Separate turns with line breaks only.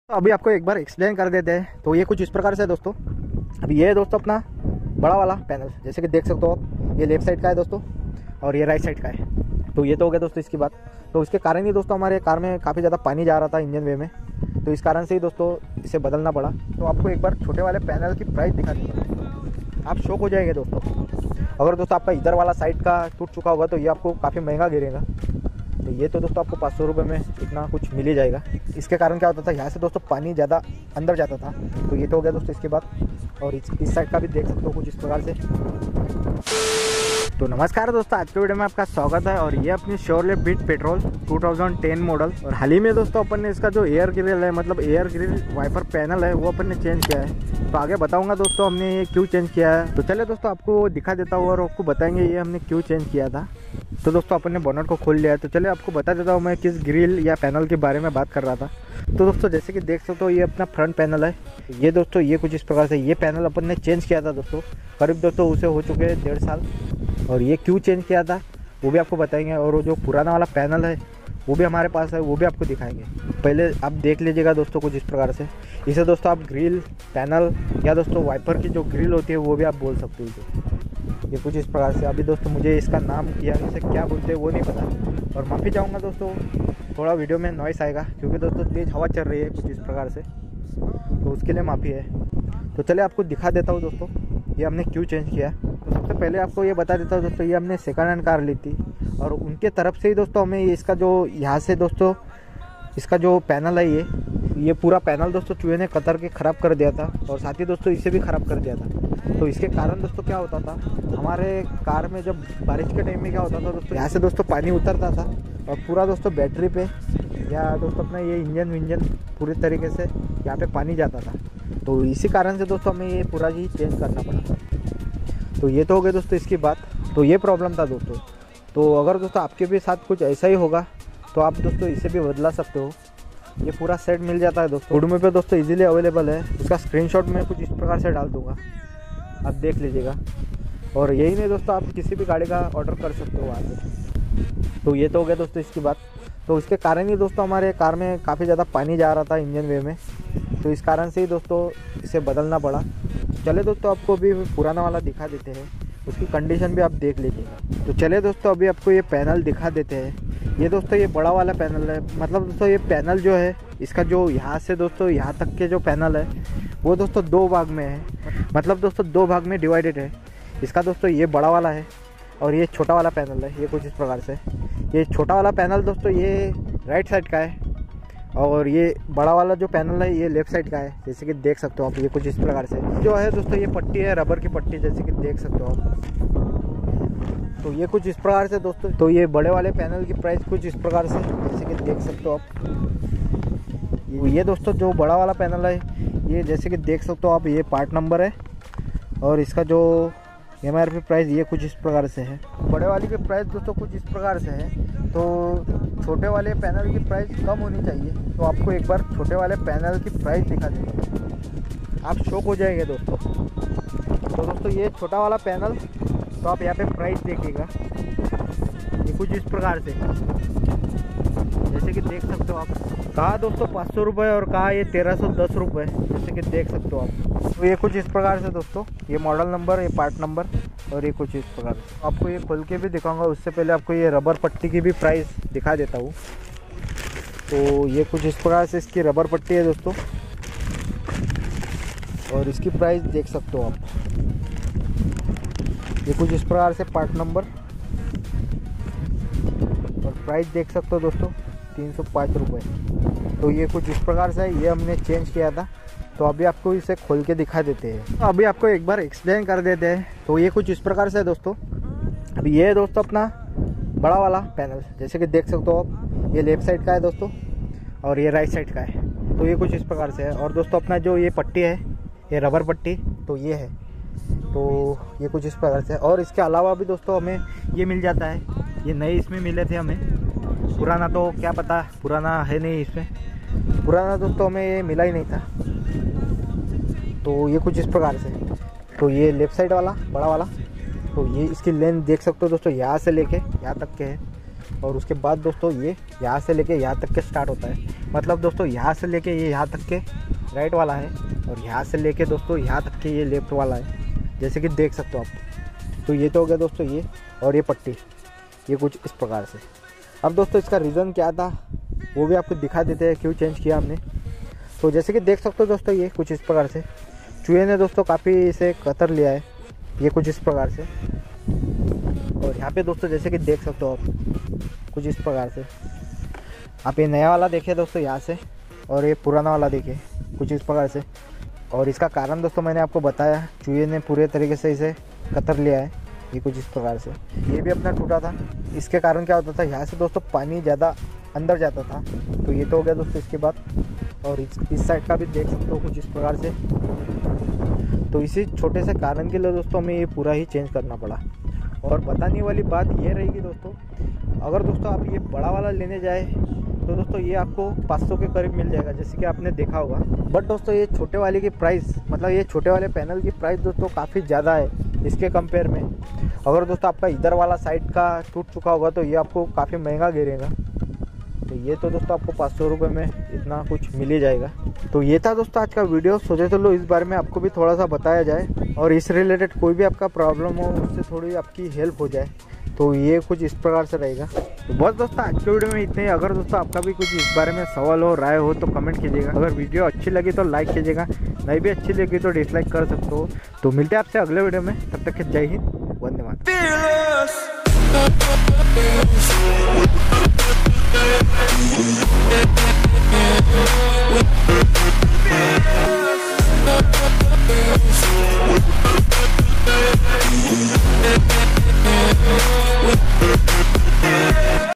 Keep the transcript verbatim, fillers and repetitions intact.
तो अभी आपको एक बार एक्सप्लेन कर देते हैं। तो ये कुछ इस प्रकार से है दोस्तों। अभी ये है दोस्तों अपना बड़ा वाला पैनल, जैसे कि देख सकते हो आप। ये लेफ्ट साइड का है दोस्तों और ये राइट साइड का है। तो ये तो हो गया दोस्तों इसकी बात। तो इसके कारण ही दोस्तों हमारे कार में काफ़ी ज़्यादा पानी जा रहा था इंजन वे में, तो इस कारण से ही दोस्तों इसे बदलना पड़ा। तो आपको एक बार छोटे वाले पैनल की प्राइस दिखा दूँगा, आप शॉक हो जाएंगे दोस्तों। अगर दोस्तों आपका इधर वाला साइड का टूट चुका होगा तो ये आपको काफ़ी महंगा गिरेगा। तो ये तो दोस्तों आपको पाँच सौ रुपये में इतना कुछ मिल ही जाएगा। इसके कारण क्या होता था, यहाँ से दोस्तों पानी ज़्यादा अंदर जाता था। तो ये तो हो गया दोस्तों इसके बाद। और इस इस साइड का भी देख सकते हो कुछ इस प्रकार से। तो नमस्कार दोस्तों, आज के वीडियो में आपका स्वागत है। और ये अपनी शोरलेट बीट पेट्रोल दो हज़ार दस मॉडल। और हाल ही में दोस्तों अपन ने इसका जो एयर ग्रिल है, मतलब एयर ग्रिल वाइपर पैनल है, वो अपन ने चेंज किया है। तो आगे बताऊंगा दोस्तों हमने ये क्यों चेंज किया है। तो चलिए दोस्तों आपको दिखा देता हूँ और आपको बताएंगे ये हमने क्यों चेंज किया था। तो दोस्तों अपन ने बोनट को खोल लिया है। तो चलिए आपको बता देता हूँ मैं किस ग्रिल या पैनल के बारे में बात कर रहा था। तो दोस्तों जैसे कि देख सकते हो ये अपना फ्रंट पैनल है। ये दोस्तों ये कुछ इस प्रकार से ये पैनल अपन ने चेंज किया था दोस्तों, करीब दोस्तों उसे हो चुके हैं डेढ़ साल। और ये क्यों चेंज किया था वो भी आपको बताएंगे। और वो जो पुराना वाला पैनल है वो भी हमारे पास है, वो भी आपको दिखाएंगे। पहले आप देख लीजिएगा दोस्तों कुछ इस प्रकार से। इसे दोस्तों आप ग्रिल पैनल या दोस्तों वाइपर की जो ग्रिल होती है वो भी आप बोल सकते हो। ये कुछ इस प्रकार से। अभी दोस्तों मुझे इसका नाम या इसे क्या बोलते हैं वो नहीं पता। और माफ़ी चाहूँगा दोस्तों, थोड़ा वीडियो में नॉइस आएगा क्योंकि दोस्तों तेज़ हवा चल रही है कुछ इस प्रकार से, तो उसके लिए माफ़ी है। तो चलिए आपको दिखा देता हूँ दोस्तों ये हमने क्यों चेंज किया। तो सबसे पहले आपको ये बता देता हूँ दोस्तों, ये हमने सेकंड हैंड कार ली थी और उनके तरफ से ही दोस्तों हमें इसका जो यहाँ से दोस्तों इसका जो पैनल है ये ये पूरा पैनल दोस्तों चूहे ने कतर के ख़राब कर दिया था। और साथ ही दोस्तों इसे भी ख़राब कर दिया था। तो इसके कारण दोस्तों क्या होता था, हमारे कार में जब बारिश के टाइम में क्या होता था दोस्तों, यहाँ से दोस्तों पानी उतरता था और पूरा दोस्तों बैटरी पे या दोस्तों अपना ये इंजन विंजन पूरी तरीके से यहाँ पे पानी जाता था। तो इसी कारण से दोस्तों हमें ये पूरा ही चेंज करना पड़ा। तो ये तो हो गया दोस्तों इसकी बात। तो ये प्रॉब्लम था दोस्तों। तो अगर दोस्तों आपके भी साथ कुछ ऐसा ही होगा तो आप दोस्तों इसे भी बदला सकते हो। ये पूरा सेट मिल जाता है दोस्तों, उडमी पे दोस्तों इजीली अवेलेबल है। उसका स्क्रीनशॉट मैं कुछ इस प्रकार से डाल दूंगा, आप देख लीजिएगा। और यही नहीं दोस्तों, आप किसी भी गाड़ी का ऑर्डर कर सकते हो वहाँ से। तो ये तो हो गया दोस्तों इसकी बात। तो इसके कारण ही दोस्तों हमारे कार में काफ़ी ज़्यादा पानी जा रहा था इंजन वे में, तो इस कारण से ही दोस्तों इसे बदलना पड़ा। चले दोस्तों आपको अभी पुराना वाला दिखा देते हैं, उसकी कंडीशन भी आप देख लीजिएगा। तो चले दोस्तों अभी आपको ये पैनल दिखा देते हैं। ये दोस्तों ये बड़ा वाला पैनल है, मतलब दोस्तों ये पैनल जो है इसका जो यहाँ से दोस्तों यहाँ तक के जो पैनल है वो दोस्तों दो भाग में है, मतलब दोस्तों दो भाग में डिवाइडेड है। इसका दोस्तों ये बड़ा वाला है और ये छोटा वाला पैनल है। ये कुछ इस प्रकार से। ये छोटा वाला पैनल दोस्तों ये राइट साइड का है और ये बड़ा वाला जो पैनल है ये लेफ्ट साइड का है, जैसे कि देख सकते हो आप। ये कुछ इस प्रकार से जो है दोस्तों ये पट्टी है रबर की पट्टी, जैसे कि देख सकते हो आप। तो ये कुछ इस प्रकार से दोस्तों। तो ये बड़े वाले पैनल की प्राइस कुछ इस प्रकार से, जैसे कि देख सकते हो आप। ये दोस्तों जो बड़ा वाला पैनल है ये जैसे कि देख सकते हो आप, ये पार्ट नंबर है और इसका जो एम आर पी प्राइस ये कुछ इस प्रकार से है। बड़े वाली की प्राइस दोस्तों कुछ इस प्रकार से है। तो छोटे वाले पैनल की प्राइस कम होनी चाहिए। तो आपको एक बार छोटे वाले पैनल की प्राइस दिखा देता, आप शॉक हो जाएंगे दोस्तों। तो दोस्तों ये छोटा वाला पैनल, तो आप यहाँ पे प्राइस देखिएगा, ये कुछ इस प्रकार से, जैसे कि देख सकते हो आप। कहा दोस्तों पाँच सौ रुपये और कहा ये तेरह सौ दस रुपये, जैसे कि देख सकते हो आप। तो ये कुछ इस प्रकार से दोस्तों, ये मॉडल नंबर, ये पार्ट नंबर और ये कुछ इस प्रकार से। आपको ये खोल के भी दिखाऊंगा, उससे पहले आपको ये रबर पट्टी की भी प्राइस दिखा देता हूँ। तो ये कुछ इस प्रकार से इसकी रबर पट्टी है दोस्तों और इसकी प्राइस देख सकते हो आप। ये कुछ इस प्रकार से पार्ट नंबर और प्राइस देख सकते हो दोस्तों तीन सौ पाँच रुपये। तो ये कुछ इस प्रकार से ये हमने चेंज किया था। तो अभी आपको इसे खोल के दिखा देते हैं। तो अभी आपको एक बार एक्सप्लेन कर देते हैं। तो ये कुछ इस प्रकार से है दोस्तों। अभी ये है दोस्तों अपना बड़ा वाला पैनल, जैसे कि देख सकते हो आप। ये लेफ्ट साइड का है दोस्तों और ये राइट साइड का है। तो ये कुछ इस प्रकार से है। और दोस्तों अपना जो ये पट्टी है ये रबर पट्टी, तो ये है। तो ये कुछ इस प्रकार से। और इसके अलावा भी दोस्तों हमें ये मिल जाता है, ये नए इसमें मिले थे हमें, पुराना तो क्या पता, पुराना है नहीं इसमें। पुराना दोस्तों हमें ये मिला ही नहीं था। तो ये कुछ इस प्रकार से। तो ये लेफ्ट साइड वाला बड़ा वाला, तो ये इसकी लेंथ देख सकते हो दोस्तों, यहाँ से लेके यहाँ तक के है। और उसके बाद दोस्तों ये यहाँ से लेके यहाँ तक के स्टार्ट होता है। मतलब दोस्तों यहाँ से लेके ये यहाँ तक के राइट वाला है और यहाँ से लेके दोस्तों यहाँ तक के ये लेफ्ट वाला है, जैसे कि देख सकते हो आप। तो ये तो हो गया दोस्तों ये, और ये पट्टी ये कुछ इस प्रकार से। अब दोस्तों इसका रीज़न क्या था वो भी आपको दिखा देते हैं क्यों चेंज किया हमने। तो जैसे कि देख सकते हो दोस्तों ये कुछ इस प्रकार से चूहे ने दोस्तों काफ़ी इसे कतर लिया है, ये कुछ इस प्रकार से। और यहाँ पे दोस्तों जैसे कि देख सकते हो आप कुछ इस प्रकार से। आप ये नया वाला देखिए दोस्तों यहाँ से, और ये पुराना वाला देखिए कुछ इस प्रकार से। और इसका कारण दोस्तों मैंने आपको बताया, चूहे ने पूरे तरीके से इसे कतर लिया है, ये कुछ इस प्रकार से। ये भी अपना टूटा था, इसके कारण क्या होता था यहाँ से दोस्तों पानी ज़्यादा अंदर जाता था। तो ये तो हो गया दोस्तों इसके बाद। और इस इस साइड का भी देख सकते हो कुछ इस प्रकार से। तो इसी छोटे से कारण के लिए दोस्तों हमें ये पूरा ही चेंज करना पड़ा। और बताने वाली बात ये रहेगी दोस्तों, अगर दोस्तों आप ये बड़ा वाला लेने जाए तो दोस्तों ये आपको पाँच सौ के करीब मिल जाएगा, जैसे कि आपने देखा होगा। बट दोस्तों ये छोटे वाले की प्राइस, मतलब ये छोटे वाले पैनल की प्राइस दोस्तों काफ़ी ज़्यादा है इसके कंपेयर में। अगर दोस्तों आपका इधर वाला साइड का टूट चुका होगा तो ये आपको काफ़ी महंगा गिरेगा। तो ये तो दोस्तों आपको पाँच सौ रुपये में इतना कुछ मिल ही जाएगा। तो ये था दोस्तों आज का वीडियो। सोचे तो लो इस बारे में आपको भी थोड़ा सा बताया जाए, और इस रिलेटेड कोई भी आपका प्रॉब्लम हो उससे थोड़ी आपकी हेल्प हो जाए। तो ये कुछ इस प्रकार से रहेगा। तो बस दोस्तों आज के वीडियो में इतने ही। अगर दोस्तों आपका भी कुछ इस बारे में सवाल हो, राय हो तो कमेंट कीजिएगा। अगर वीडियो अच्छी लगी तो लाइक कीजिएगा, नहीं भी अच्छी लगी तो डिसलाइक कर सकते हो। तो मिलते हैं आपसे अगले वीडियो में, तब तक के जय हिंद, वंदे मातरम।